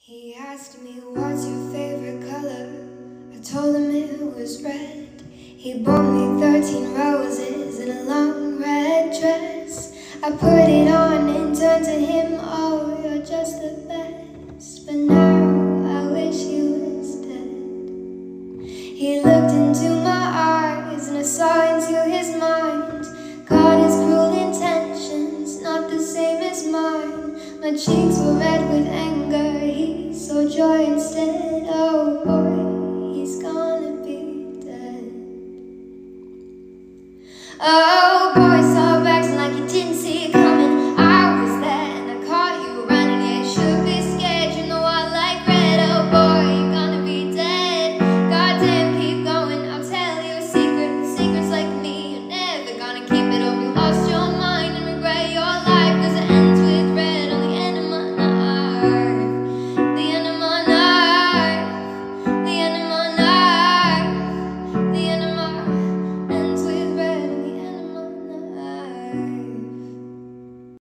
He asked me, what's your favorite color? I told him it was red. He bought me 13 roses in a long red dress. I put it on and turned to him, oh, you're just the best.